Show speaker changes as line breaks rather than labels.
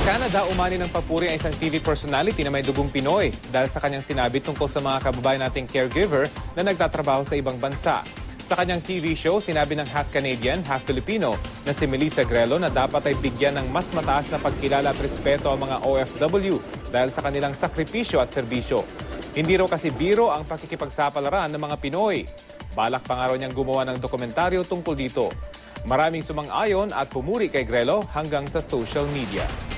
Canada, umani ng papuri ang isang TV personality na may dugong Pinoy dahil sa kanyang sinabi tungkol sa mga kababayan nating caregiver na nagtatrabaho sa ibang bansa. Sa kanyang TV show, sinabi ng half Canadian, half Filipino na si Melissa Grelo na dapat ay bigyan ng mas mataas na pagkilala at respeto ang mga OFW dahil sa kanilang sakripisyo at serbisyo. Hindi raw kasi biro ang pakikipagsapalaran ng mga Pinoy. Balak pa nga raw niyang gumawa ng dokumentaryo tungkol dito. Maraming sumang-ayon at pumuri kay Grelo hanggang sa social media.